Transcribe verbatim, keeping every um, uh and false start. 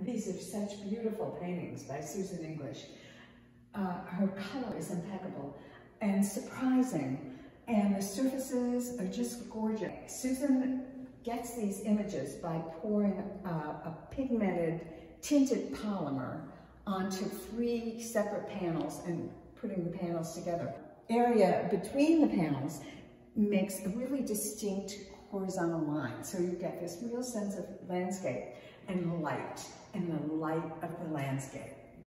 These are such beautiful paintings by Susan English. Uh, her color is impeccable and surprising, and the surfaces are just gorgeous. Susan gets these images by pouring uh, a pigmented tinted polymer onto three separate panels and putting the panels together. Area between the panels makes a really distinct horizontal line, so you get this real sense of landscape and light, and the light of the landscape.